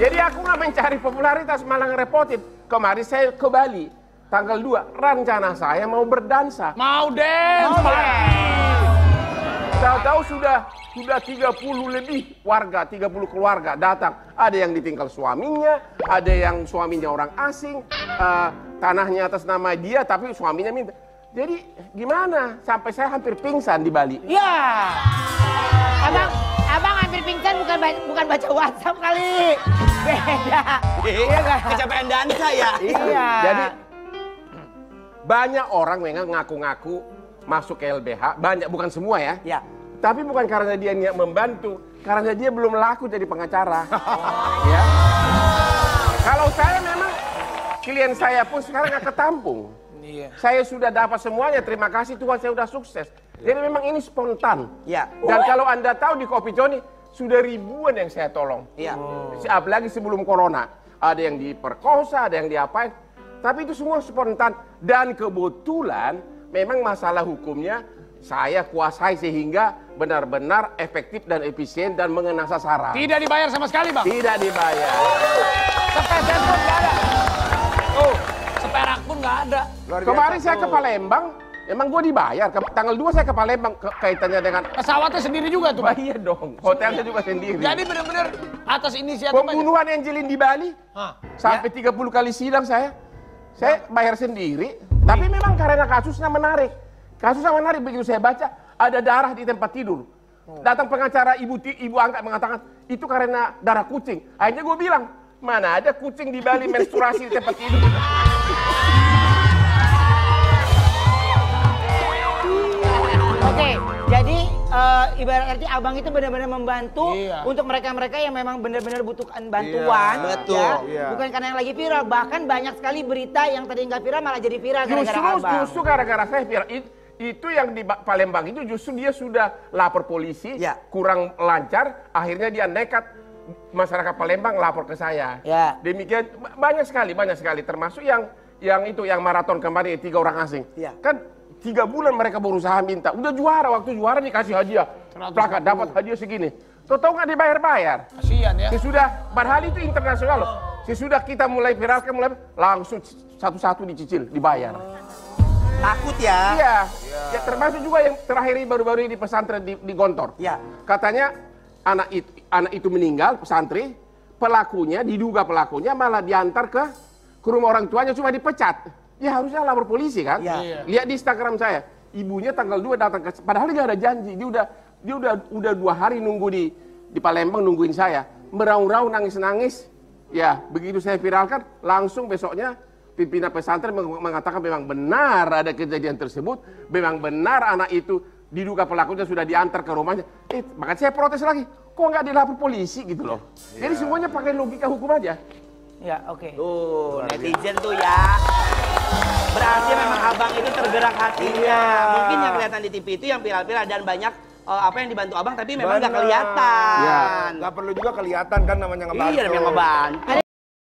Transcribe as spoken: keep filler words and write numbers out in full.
Jadi aku nggak mencari popularitas, malah ngerepotin. Kemarin saya ke Bali, tanggal dua, rencana saya mau berdansa. Mau dance, Mau dance. Tahu-tahu sudah sudah tiga puluh lebih warga, tiga puluh keluarga datang. Ada yang ditinggal suaminya, ada yang suaminya orang asing, uh, tanahnya atas nama dia, tapi suaminya minta. Jadi gimana? Sampai saya hampir pingsan di Bali. Ya, abang, abang hampir pingsan bukan bukan baca WhatsApp kali. Beda. Iya nggak? Kecapean dansa ya. Iya. Jadi banyak orang memang ngaku-ngaku masuk ke L B H, banyak, bukan semua ya. Ya. Tapi bukan karena dia niat membantu, karena dia belum laku jadi pengacara. Ya. Kalau saya memang klien saya pun sekarang nggak ketampung. Iya. Saya sudah dapat semuanya, terima kasih Tuhan, saya sudah sukses. Jadi memang ini spontan. Ya. Dan kalau Anda tahu di Kopi Joni sudah ribuan yang saya tolong. Iya. Oh. Apalagi sebelum corona, ada yang diperkosa, ada yang diapain. Tapi itu semua spontan. Dan kebetulan memang masalah hukumnya saya kuasai sehingga benar-benar efektif dan efisien dan mengena sasaran. Tidak dibayar sama sekali, Bang? Tidak dibayar. Sepeser pun nggak ada. Oh, seperak pun nggak ada. Kemarin saya ke Palembang, emang gue dibayar. Ke, tanggal dua saya ke Palembang, ke, kaitannya dengan... Pesawatnya sendiri juga tuh, Bang? Iya dong, hotelnya juga sendiri. Jadi benar-benar atas inisiatif pembunuhan Angelin di Bali, Hah? sampai tiga puluh kali sidang saya. Saya bayar sendiri, tapi memang karena kasusnya menarik. Kasusnya menarik, begitu saya baca, ada darah di tempat tidur. Datang pengacara ibu ibu angkat mengatakan, itu karena darah kucing. Akhirnya gue bilang, mana ada kucing di Bali menstruasi di tempat tidur. Oke, jadi uh, ibarat arti abang itu benar-benar membantu Iya. untuk mereka-mereka yang memang benar-benar butuhkan bantuan. Iya, betul. Ya. Iya. Bukan karena yang lagi viral, bahkan banyak sekali berita yang tadi nggak viral malah jadi viral gara-gara Justru, abang. justru gara-gara saya viral. It, itu yang di Palembang itu justru dia sudah lapor polisi, Ya. kurang lancar, akhirnya dia nekat. Masyarakat Palembang lapor ke saya. Ya. Demikian banyak sekali, banyak sekali. Termasuk yang yang itu yang maraton kemarin tiga orang asing. Ya. Kan tiga bulan mereka berusaha minta, udah juara, waktu juara dikasih hadiah, plakat dapat hadiah segini. Tahu nggak dibayar-bayar? Kasian ya. Sesudah, padahal itu internasional loh. Sesudah kita mulai viralkan, mulai langsung satu-satu dicicil, dibayar. Takut ya. Iya, ya, termasuk juga yang terakhir ini baru-baru ini di pesantren di, di Gontor. Ya. Katanya anak itu, anak itu meninggal, santri, pelakunya, diduga pelakunya malah diantar ke, ke rumah orang tuanya cuma dipecat. Ya harusnya lapor polisi kan? Ya. Lihat di Instagram saya, ibunya tanggal dua datang ke, padahal dia ada janji, dia udah dia udah udah dua hari nunggu di di Palembang nungguin saya, meraung-raung nangis-nangis. Ya begitu saya viralkan, langsung besoknya pimpinan pesantren mengatakan memang benar ada kejadian tersebut, memang benar anak itu diduga pelakunya sudah diantar ke rumahnya. Eh, makanya saya protes lagi, kok nggak dilapor polisi gitu loh. Jadi semuanya pakai logika hukum aja. Ya, oke. Tuh, netizen tuh ya. Berarti memang abang itu tergerak hatinya. Mungkin yang kelihatan di T V itu yang viral-viral dan banyak uh, apa yang dibantu abang tapi memang nggak kelihatan. Ya, nggak perlu juga kelihatan kan namanya ngebantu. Iya, namanya ngebantu. Ada